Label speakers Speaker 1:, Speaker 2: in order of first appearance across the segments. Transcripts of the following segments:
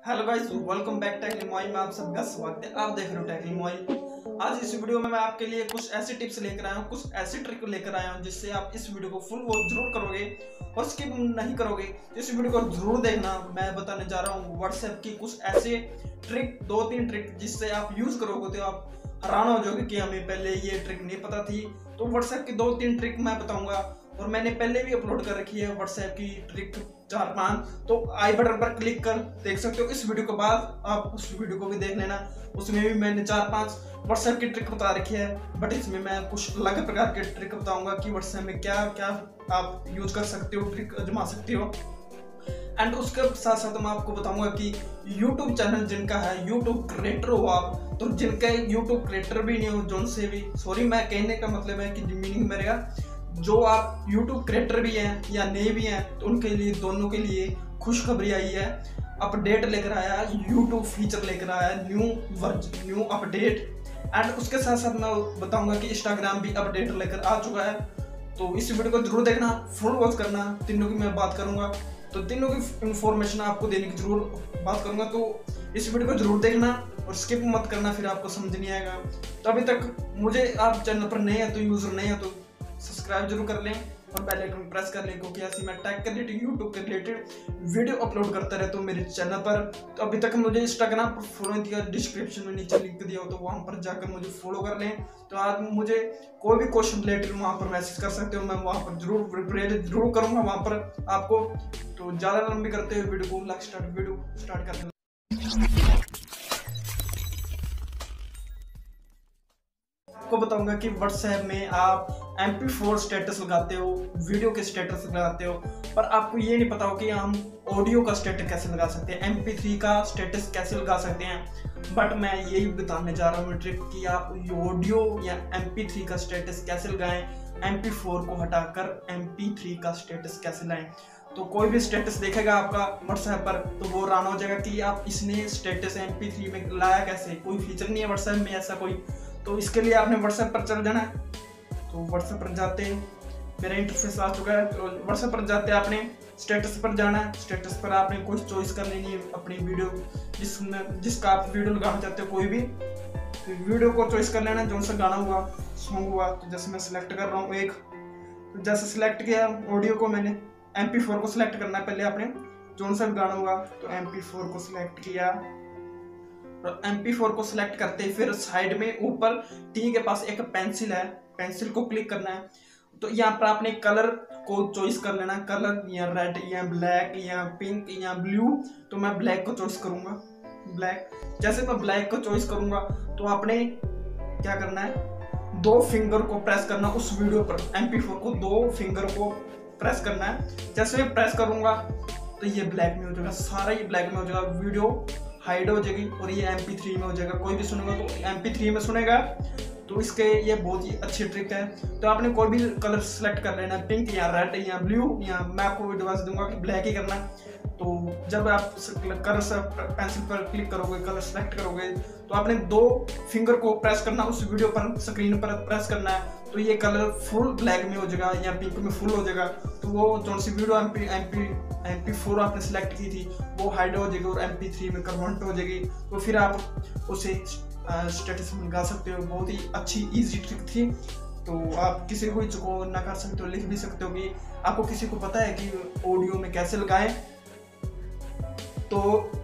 Speaker 1: Hello guys, welcome back टेक्निक मॉइल में आप सबका स्वागत है। आप देख रहे हो टेक्निक मॉइल। आज इस वीडियो में मैं आपके लिए कुछ ऐसे टिप्स लेकर आया हूँ, कुछ ऐसे ट्रिक लेकर आया हूँ जिससे आप इस वीडियो को फुल वॉच जरूर करोगे और स्किप नहीं करोगे। तो इस वीडियो को जरूर देखना। मैं बताने जा रहा हूँ व्हाट्सएप की कुछ ऐसे ट्रिक, 2-3 ट्रिक जिससे आप यूज करोगे तो आप हैरान हो जाओगे कि हमें पहले ये ट्रिक नहीं पता थी। तो व्हाट्सएप की 2-3 ट्रिक मैं बताऊंगा और मैंने पहले भी अपलोड कर रखी है व्हाट्सएप की ट्रिक 4-5। तो आई बटन पर क्लिक कर देख सकते हो। इस वीडियो के बाद आप उस वीडियो को भी देख लेना, उसमें भी मैंने 4-5 व्हाट्सएप की ट्रिक बता रखी है। बट इसमें मैं कुछ अलग प्रकार के ट्रिक बताऊंगा कि व्हाट्सएप में क्या क्या आप यूज कर सकते हो, ट्रिक आजमा सकते हो। एंड उसके साथ साथ मैं आपको बताऊंगा कि यूट्यूब चैनल जिनका है, यूट्यूब क्रिएटर हो आप, तो जिनके यूट्यूब क्रिएटर भी नहीं हो, जो से भी सॉरी, मैं कहने का मतलब है कि मीनिंग मेरा, जो आप यूट्यूब क्रिएटर भी हैं या नहीं भी हैं, तो उनके लिए, दोनों के लिए खुशखबरी आई है। अपडेट लेकर आया, यूट्यूब फीचर लेकर आया, न्यू अपडेट। एंड उसके साथ साथ मैं बताऊंगा कि इंस्टाग्राम भी अपडेट लेकर आ चुका है। तो इस वीडियो को जरूर देखना, फुल वॉच करना। तीनों की मैं बात करूंगा, तो तीनों की इंफॉर्मेशन आपको देने की जरूर बात करूंगा। तो इस वीडियो को जरूर देखना और स्किप मत करना, फिर आपको समझ नहीं आएगा। तो अभी तक मुझे आप चैनल पर नए हैं, तो यूजर नए हैं, तो सब्सक्राइब जरूर कर लें और बेल आइकन प्रेस कर लें, क्योंकि ऐसी मैं टेक के रिलेटेड, यूट्यूब के रिलेटेड वीडियो अपलोड करता रहता हूँ मेरे चैनल पर। तो अभी तक मुझे इंस्टाग्राम पर फॉलो नहीं किया, डिस्क्रिप्शन में नीचे लिंक दिया हो, तो वहाँ पर जाकर मुझे फॉलो कर लें। तो आज मुझे कोई भी क्वेश्चन रिलेटेड वहाँ पर मैसेज कर सकते हो, मैं वहाँ पर जरूर रिप्लाई जरूर करूँगा वहाँ पर आपको। तो ज़्यादा लंबी करते हुए वीडियो को वीडियो स्टार्ट करते हैं। आपको बताऊंगा कि व्हाट्सएप में आप MP4 स्टेटस लगाते हो, वीडियो के स्टेटस लगाते हो, पर आपको ये नहीं पता हो कि हम ऑडियो का स्टेटस कैसे लगा सकते हैं, MP3 का स्टेटस कैसे लगा सकते हैं। बट मैं यही बताने जा रहा हूँ ट्रिक कि आप ऑडियो या MP3 का स्टेटस कैसे लगाएं, MP4 को हटाकर MP3 का स्टेटस कैसे लाएं। तो कोई भी स्टेटस देखेगा आपका व्हाट्सएप पर, तो वो हैरान हो जाएगा कि आप इसने स्टेटस MP3 में लाया कैसे। कोई फीचर नहीं है व्हाट्सएप में ऐसा कोई। तो इसके लिए आपने व्हाट्सएप पर चल जाना है। तो व्हाट्सएप पर जाते, मेरा इंटरफेस आ चुका है। तो व्हाट्सएप पर जाते आपने स्टेटस पर जाना है। स्टेटस पर आपने कोई चॉइस कर लेनी है अपनी वीडियो, जिसका आप वीडियो लगाना चाहते हो, कोई भी। तो वीडियो को चॉइस कर लेना, जो सा गाना हुआ, सॉन्ग हुआ। तो जैसे मैं सिलेक्ट कर रहा हूँ एक, तो जैसे सिलेक्ट किया ऑडियो को मैंने, MP4 को सिलेक्ट करना है पहले आपने, जो सा भी गाना हुआ। तो MP4 को सिलेक्ट किया, और MP4 को सिलेक्ट करते फिर साइड में ऊपर टी के पास एक पेंसिल है, पेंसिल को क्लिक करना है। तो यहाँ पर आपने कलर को चॉइस कर लेना, कलर या रेड या ब्लैक या पिंक या ब्लू। तो मैं ब्लैक को चॉइस करूंगा, ब्लैक। जैसे मैं ब्लैक को चॉइस करूंगा तो आपने क्या करना है, 2 फिंगर को प्रेस करना उस वीडियो पर, MP4 को 2 फिंगर को प्रेस करना है। जैसे मैं प्रेस करूंगा तो ये ब्लैक में हो जाएगा, सारा ये ब्लैक में हो जाएगा, वीडियो हाइड हो जाएगी और ये MP3 में हो जाएगा। कोई भी सुनेगा तो MP3 में सुनेगा। तो इसके ये बहुत ही अच्छी ट्रिक है। तो आपने कोई भी कलर सेलेक्ट कर लेना, पिंक या रेड या ब्लू, या मैं आपको एडवाइस दूंगा कि ब्लैक ही करना। तो जब आप कलर से पेंसिल पर क्लिक करोगे, कलर सेलेक्ट करोगे, तो आपने 2 फिंगर को प्रेस करना, उस वीडियो पर स्क्रीन पर प्रेस करना है। तो ये कलर फुल ब्लैक में हो जाएगा या पिंक में फुल हो जाएगा। तो वो जो सी वीडियो MP4 आपने सेलेक्ट की थी वो हाइड हो जाएगी और MP3 में कन्वर्ट हो जाएगी। तो फिर आप उसे स्टेटस में लगा सकते हो। बहुत ही अच्छी इजी ट्रिक थी। तो आप किसी को ना कर सकते हो, लिख भी सकते हो कि आपको किसी को पता है कि ऑडियो में कैसे लगाएं। तो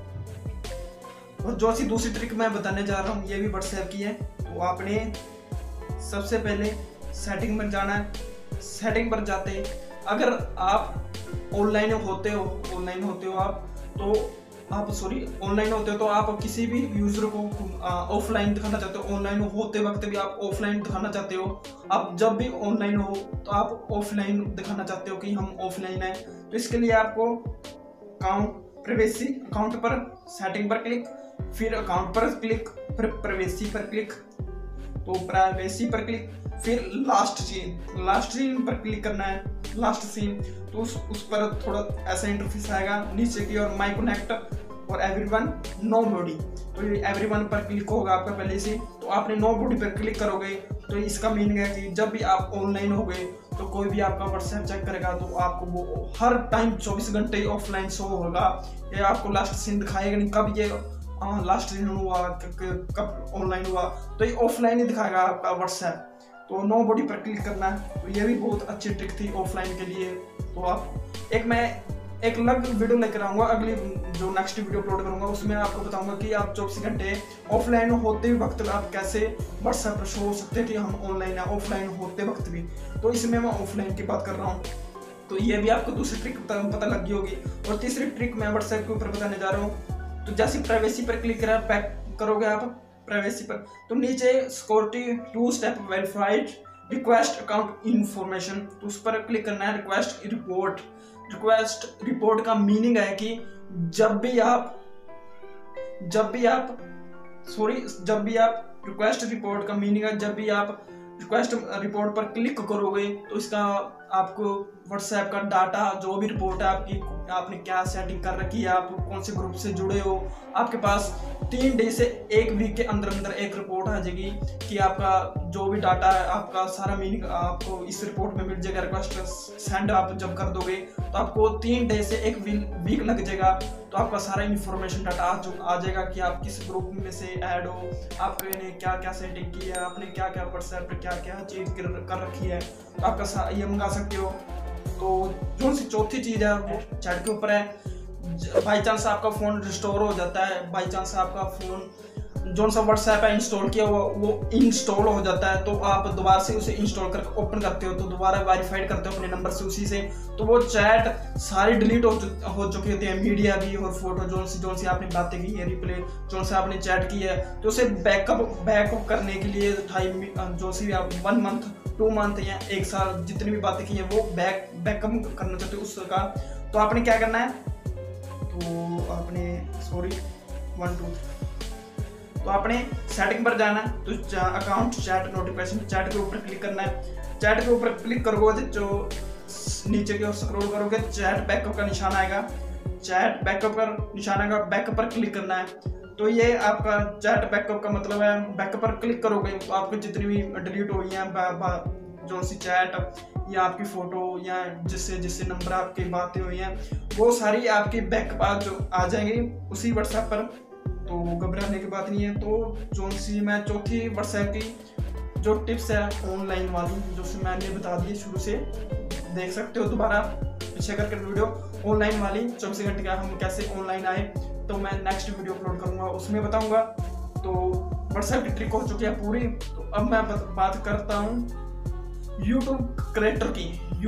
Speaker 1: और जो सी दूसरी ट्रिक मैं बताने जा रहा हूँ ये भी व्हाट्सएप की है। तो आपने सबसे पहले सेटिंग में जाना है। सेटिंग पर जाते, अगर आप ऑनलाइन होते हो आप, तो आप ऑनलाइन होते हो तो आप किसी भी यूजर को ऑफलाइन दिखाना चाहते हो, ऑनलाइन होते वक्त भी आप ऑफलाइन दिखाना चाहते हो। आप जब भी ऑनलाइन हो तो आप ऑफलाइन दिखाना चाहते हो कि हम ऑफलाइन है। तो इसके लिए आपको प्राइवेसी अकाउंट पर, सेटिंग पर क्लिक, फिर अकाउंट पर क्लिक, फिर प्राइवेसी पर क्लिक। तो प्राइवेसी पर क्लिक, फिर लास्ट सीन पर क्लिक करना है, लास्ट सीन। तो उस पर थोड़ा ऐसा इंटरफेस आएगा नीचे की और माई कनेक्ट और एवरीवन नो बॉडी। तो ये एवरीवन पर क्लिक होगा आपका पहले से। तो आपने नो बॉडी पर क्लिक करोगे तो इसका मीनिंग है कि जब भी आप ऑनलाइन हो गए तो कोई भी आपका व्हाट्सएप चेक करेगा तो आपको वो हर टाइम 24 घंटे ऑफलाइन शो होगा। ये आपको लास्ट सीन दिखाएगा नहीं कब ये लास्ट सीन हुआ, कब ऑनलाइन हुआ, तो ये ऑफलाइन ही दिखाएगा आपका व्हाट्सएप। तो नो बॉडी पर क्लिक करना है, तो ये भी बहुत अच्छी ट्रिक थी ऑफलाइन के लिए। तो आप मैं एक अलग वीडियो लेकर आऊँगा, अगली जो नेक्स्ट वीडियो अपलोड करूँगा उसमें आपको बताऊँगा कि आप 24 घंटे ऑफलाइन होते वक्त आप कैसे व्हाट्सएप पर शो हो सकते हैं कि हम ऑनलाइन है, ऑफलाइन होते वक्त भी। तो इसमें मैं ऑफलाइन की बात कर रहा हूँ। तो ये भी आपको दूसरी ट्रिक पता लग गई होगी। और तीसरी ट्रिक मैं व्हाट्सएप के ऊपर बताने जा रहा हूँ। तो जैसे प्राइवेसी पर क्लिक करोगे आप प्राइवेसी पर, तो नीचे security 2 step verified request account information, तो उस पर क्लिक करना है। रिक्वेस्ट रिपोर्ट का मीनिंग है कि जब भी आप रिक्वेस्ट रिपोर्ट का मीनिंग है जब भी आप रिक्वेस्ट रिपोर्ट पर क्लिक करोगे तो इसका आपको व्हाट्सएप का डाटा जो भी रिपोर्ट है आपकी, आपने क्या सेटिंग कर रखी है, आप कौन से ग्रुप से जुड़े हो, आपके पास 3 डे से 1 वीक के अंदर एक रिपोर्ट आ जाएगी कि आपका जो भी डाटा है आपका सारा मीनिंग आपको इस रिपोर्ट में मिल जाएगा। रिक्वेस्ट सेंड आप जब कर दोगे तो आपको 3 डे से 1 वीक लग जाएगा, तो आपका सारा इन्फॉर्मेशन डाटा आ जाएगा कि आप किस ग्रुप में से ऐड हो, आपने क्या क्या सेटिंग की है, आपने क्या क्या व्हाट्सएप पर क्या क्या चीज़ कर रखी है, तो आपका ये मंगा सकते हो। तो जो सी चौथी चीज़ है वो चैट के ऊपर है। बाई चांस आपका फ़ोन रिस्टोर हो जाता है, बाई चांस आपका फ़ोन जो सा व्हाट्सएप है इंस्टॉल किया हुआ वो इंस्टॉल हो जाता है, तो आप दोबारा से उसे इंस्टॉल करके ओपन करते हो, तो दोबारा वेरीफाइड करते हो अपने नंबर से उसी से, तो वो चैट सारी डिलीट हो चुकी होती है, मीडिया भी और फोटो जो सी आपने बातें की है, रिप्ले जो से आपने चैट की है, तो उसे बैकअप करने के लिए टाइम जो सी भी आप 1 मंथ 2 मंथ या 1 साल जितनी भी बातें की हैं वो बैकअप करना चाहते हो उसका, तो आपने क्या करना है, तो आपने 1 2 3 तो आपने सेटिंग पर जाना है, तो अकाउंट चैट नोटिफिकेशन चैट के ऊपर क्लिक करना है। चैट के ऊपर क्लिक करोगे जो नीचे की ओर स्क्रॉल करोगे चैट बैकअप का निशान आएगा, चैट बैकअप का निशान आएगा, बैकअप पर क्लिक करना है। तो ये आपका चैट बैकअप का मतलब है, बैकअप पर क्लिक करोगे तो आपको जितनी भी डिलीट हुई हैं जो सी चैट या आपकी फ़ोटो या जिससे नंबर आपकी बातें हुई हैं वो सारी आपकी बैकअप आ जाएंगी उसी व्हाट्सएप पर, तो घबराने की बात नहीं है। तो जो सी मैं चौथी व्हाट्सएप की जो टिप्स है ऑनलाइन वाली जो सी मैंने बता दी शुरू से, देख सकते हो दोबारा पीछे करके वीडियो ऑनलाइन वाली 24 घंटे का हम कैसे ऑनलाइन आए, तो मैं नेक्स्ट वीडियो अपलोड करूँगा उसमें बताऊँगा। तो व्हाट्सएप की ट्रिक हो चुकी है पूरी। तो अब मैं बात करता हूँ यूट्यूब क्रिएटर की।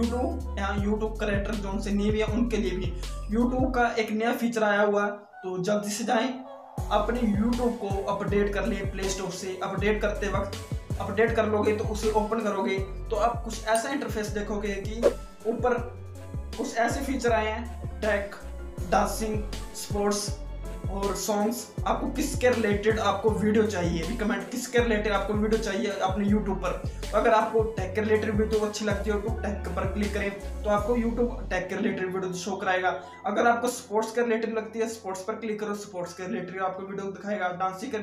Speaker 1: यूट्यूब क्रिएटर जो उनसे नहीं है उनके लिए भी यूट्यूब का एक नया फीचर आया हुआ, तो जल्दी से जाएं अपने YouTube को अपडेट कर ले प्ले स्टोर से। अपडेट करते वक्त अपडेट कर लोगे तो उसे ओपन करोगे तो आप कुछ ऐसा इंटरफेस देखोगे कि ऊपर कुछ ऐसे फीचर आए हैं, टेक, डांसिंग, स्पोर्ट्स और सॉन्ग्स। आपको किसके रिलेटेड आपको वीडियो चाहिए, रिकमेंड किसके रिलेटेड आपको वीडियो चाहिए अपने यूट्यूब पर। तो अगर आपको टेक के रिलेटेड वीडियो अच्छी लगती है तो टेक पर क्लिक करें तो आपको यूट्यूब टेक के रिलेटेड वीडियो शो कराएगा। अगर आपको स्पोर्ट्स के रिलेटेड लगती है स्पोर्ट्स पर क्लिक करो, स्पोर्ट्स के रिलेटेड आपको वीडियो दिखाएगा। डांसिंग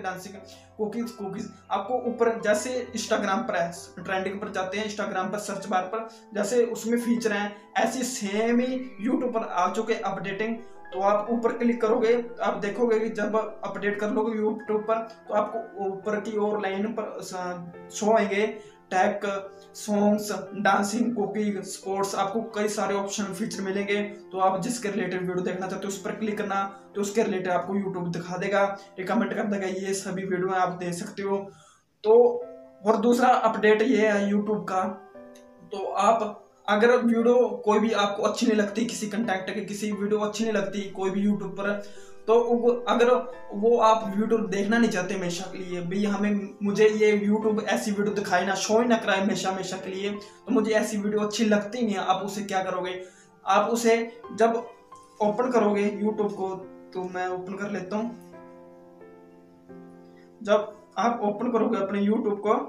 Speaker 1: कुकीज आपको ऊपर जैसे इंस्टाग्राम पर है, ट्रेंडिंग पर जाते हैं इंस्टाग्राम पर सर्च बार पर जैसे उसमें फीचर हैं ऐसे सेम ही यूट्यूब पर आ चुके अपडेटिंग। तो आप ऊपर क्लिक करोगे तो आप देखोगे कि जब अपडेट कर लोगे यूट्यूब पर तो आपको ऊपर की ओर लाइन पर शो आएंगे tech, songs, dancing, cooking, sports. आपको कई सारे ऑप्शन फीचर मिलेंगे, तो आप जिसके रिलेटेड वीडियो देखना चाहते हो उस पर क्लिक करना, तो उसके रिलेटेड आपको यूट्यूब दिखा देगा, रिकमेंड कर देगा ये सभी वीडियो आप देख सकते हो। तो और दूसरा अपडेट ये है यूट्यूब का, तो आप अगर वीडियो कोई भी आपको अच्छी नहीं लगती, किसी कंटेंट की किसी वीडियो अच्छी नहीं लगती कोई भी यूट्यूब पर, तो अगर वो आप वीडियो देखना नहीं चाहते हमेशा के लिए, भाई मुझे ये यूट्यूब ऐसी वीडियो दिखाए ना, शो ही ना कराए हमेशा के लिए, तो मुझे ऐसी वीडियो अच्छी लगती नहीं है। आप उसे क्या करोगे, आप उसे जब ओपन करोगे यूट्यूब को, तो मैं ओपन कर लेता हूँ। जब आप ओपन करोगे अपने यूट्यूब को,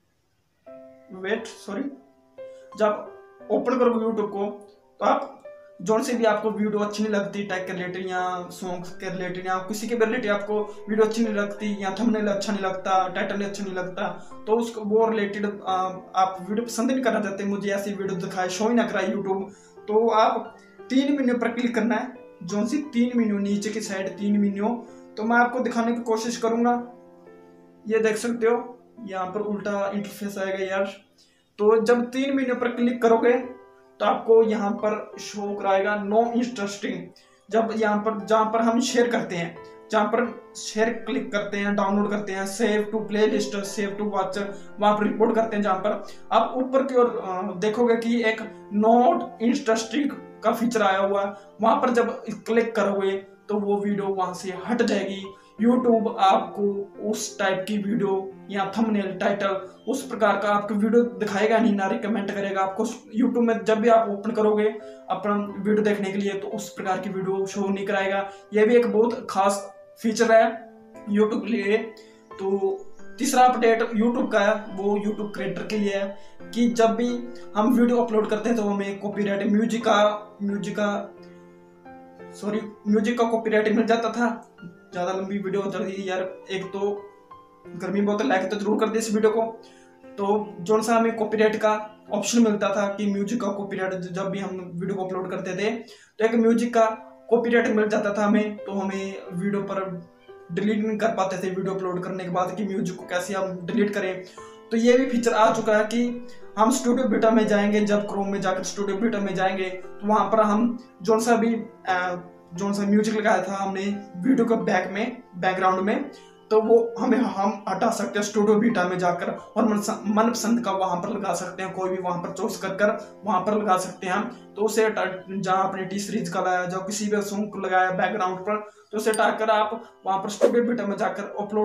Speaker 1: जब ओपन करोगे यूट्यूब को तो आप जोन से भी आपको वीडियो अच्छी नहीं लगती, टैग के रिलेटेड या सॉन्ग्स के रिलेटेड या किसी के भी रिलेटेड आपको वीडियो अच्छी नहीं लगती या थंबनेल अच्छा नहीं लगता, टाइटल अच्छा नहीं लगता, तो उसको वो रिलेटेड आप वीडियो पसंद नहीं करना चाहते, मुझे ऐसी वीडियो दिखाए, शो ही ना कराए यूट्यूब, तो आप 3 मेन्यू पर क्लिक करना है। जोन सी 3 मेन्यू नीचे की साइड 3 मेन्यू, तो मैं आपको दिखाने की कोशिश करूंगा। ये देख सकते हो यहाँ पर उल्टा इंटरफेस आएगा यार। तो जब 3 मेन्यू पर क्लिक करोगे तो आपको यहाँ पर शो कराएगा नो इंटरेस्टिंग। जब यहाँ पर जहाँ पर हम शेयर करते हैं, जहाँ पर शेयर क्लिक करते हैं, डाउनलोड करते हैं, save to playlist, save to watch, वहां पर रिपोर्ट करते हैं, जहाँ पर आप ऊपर की ओर देखोगे कि एक नॉट इंटरेस्टिंग का फीचर आया हुआ है, वहां पर जब क्लिक करोगे तो वो वीडियो वहां से हट जाएगी। यूट्यूब आपको उस टाइप की वीडियो या थंबनेल, टाइटल उस प्रकार का आपको वीडियो दिखाएगा नहीं, ना रिकमेंड करेगा आपको। यूट्यूब में जब भी आप ओपन करोगे अपना वीडियो देखने के लिए तो उस प्रकार की वीडियो शो नहीं कराएगा। यह भी एक बहुत खास फीचर है यूट्यूब के लिए। तो तीसरा अपडेट यूट्यूब का है, वो यूट्यूब क्रिएटर के लिए है कि जब भी हम वीडियो अपलोड करते हैं तो हमें कॉपीराइट म्यूजिक का कॉपीराइट मिल जाता था। ज्यादा लंबी वीडियो हो जाती थी यार, एक तो गर्मी बहुत है, लाइक तो जरूर कर दे इस वीडियो को। तो जो सा हमें कॉपीराइट का ऑप्शन मिलता था कि म्यूजिक का कॉपीराइट, जब भी हम वीडियो को अपलोड करते थे तो एक म्यूजिक का कॉपीराइट मिल जाता था हमें, तो हमें वीडियो पर डिलीट नहीं कर पाते थे वीडियो अपलोड करने के बाद कि म्यूजिक को कैसे हम डिलीट करें। तो ये भी फीचर आ चुका है कि हम स्टूडियो बीटा में जाएंगे, जब क्रोम में जाकर स्टूडियो बीटा में जाएंगे तो वहां पर हम जो सा म्यूजिक लगाया था हमने वीडियो के बैकग्राउंड में, तो वो हम हटा सकते हैं स्टूडियो बीटा में जाकर, और मनपसंद का वहां पर लगा सकते हैं, कोई भी वहां पर चॉइस कर वहां पर लगा सकते हैं हम। तो उसे जहां अपने टी सीरीज का लगाया, जो किसी भी सॉन्ग को लगाया बैकग्राउंड पर, तो उसे हटाकर आप वहां पर स्टूडियो बीटा में जाकर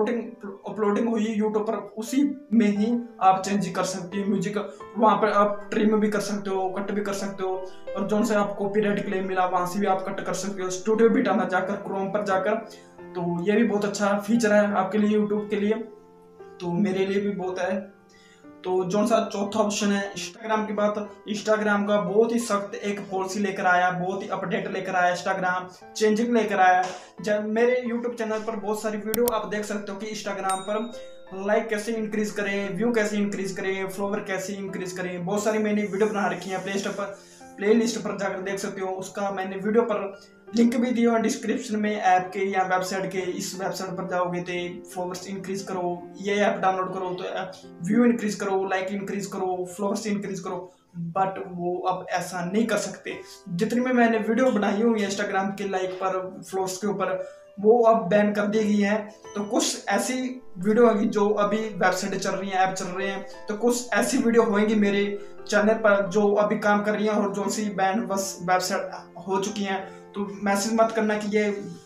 Speaker 1: अपलोडिंग हुई यूट्यूब पर, उसी में ही आप चेंज कर सकते हैं म्यूजिक। वहां पर आप ट्रिम भी कर सकते हो, कट भी कर सकते हो, और जो से आप कॉपीराइट क्लेम मिला वहां से भी आप कट कर सकते हो स्टूडियो बीटा में जाकर, क्रोम पर जाकर। तो ये भी बहुत अच्छा फीचर है आपके लिए, यूट्यूब के लिए, तो मेरे लिए भी बहुत है। तो जो सा चौथा ऑप्शन है इंस्टाग्राम की बात। इंस्टाग्राम का बहुत ही सख्त एक पॉलिसी लेकर आया, बहुत ही अपडेट लेकर आया, इंस्टाग्राम चेंजिंग लेकर आया। जब मेरे यूट्यूब चैनल पर बहुत सारी वीडियो आप देख सकते हो कि इंस्टाग्राम पर लाइक कैसे इंक्रीज करें, व्यू कैसे इंक्रीज करें, फॉलोवर कैसे इंक्रीज करें, बहुत सारी मैंने वीडियो बना रखी है। प्ले लिस्ट पर जाकर देख सकते हो, उसका मैंने वीडियो पर लिंक भी दिया है डिस्क्रिप्शन में, ऐप के या वेबसाइट के। इस वेबसाइट पर जाओगे तो फॉलोवर्स इंक्रीज करो, ये ऐप डाउनलोड करो तो व्यू इंक्रीज करो, लाइक इंक्रीज करो, फॉलोवर्स इंक्रीज करो। बट वो अब ऐसा नहीं कर सकते। जितनी में मैंने वीडियो बनाई हुई है इंस्टाग्राम के लाइक पर, फॉलोवर्स के ऊपर, वो अब बैन कर दी गई है। तो कुछ ऐसी वीडियो होगी जो अभी वेबसाइट चल रही है, ऐप चल रहे हैं, तो कुछ ऐसी वीडियो होंगी मेरे चैनल पर जो अभी काम कर रही हैं और जो सी बैन बस वेबसाइट हो चुकी हैं। तो मैसेज मत करना कि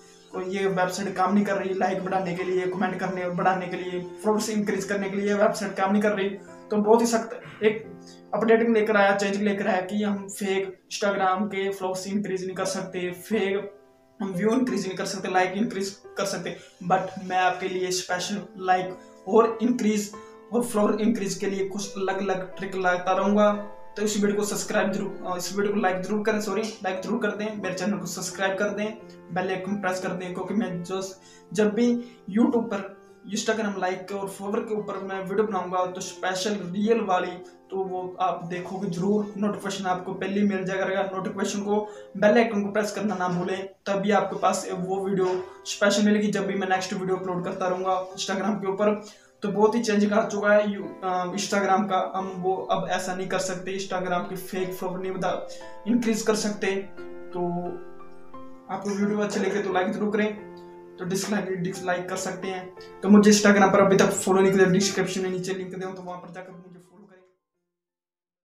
Speaker 1: ये वेबसाइट काम नहीं कर रही, लाइक बढ़ाने के लिए, कमेंट करने बढ़ाने के लिए, फॉलोअर्स इंक्रीज करने के लिए वेबसाइट काम नहीं कर रही। तो बहुत ही सख्त एक अपडेटिंग लेकर आया, चेंज लेकर आया कि हम फेक इंस्टाग्राम के फॉलोअर्स इंक्रीज नहीं कर सकते, फेक हम व्यू इंक्रीज नहीं कर सकते, लाइक इंक्रीज कर सकते। बट मैं आपके लिए स्पेशल लाइक और इंक्रीज और फ्लोर इंक्रीज के लिए कुछ अलग अलग ट्रिक लाता रहूंगा। तो इस वीडियो को सब्सक्राइब जरूर, इस वीडियो को लाइक जरूर करें, लाइक जरूर कर दें, मेरे चैनल को सब्सक्राइब कर दें, बेल आइकन प्रेस कर दें, क्योंकि मैं जब भी यूट्यूब पर इंस्टाग्राम लाइक के और फॉलोवर के ऊपर मैं वीडियो बनाऊंगा तो स्पेशल रियल वाली, तो वो आप देखोगे जरूर, नोटिफिकेशन आपको पहले मिल जाएगा। नोटिफिकेशन को बेल आइकन को प्रेस करना ना भूलें, तभी आपके पास वो वीडियो स्पेशल मिलेगी जब भी मैं नेक्स्ट वीडियो अपलोड करता रहूंगा इंस्टाग्राम के ऊपर। तो बहुत ही चेंज आ चुका है इंस्टाग्राम का, हम वो अब ऐसा नहीं कर सकते, इंस्टाग्राम की फेक फॉलोवर नहीं इंक्रीज कर सकते। तो आपको वीडियो अच्छे लगे तो लाइक जरूर करें, तो डिसलाइक कर सकते हैं। तो मुझे इंस्टाग्राम पर अभी तक फॉलो नहीं किया, डिस्क्रिप्शन में नीचे लिंक दे तो वहां पर जाकर मुझे फॉलो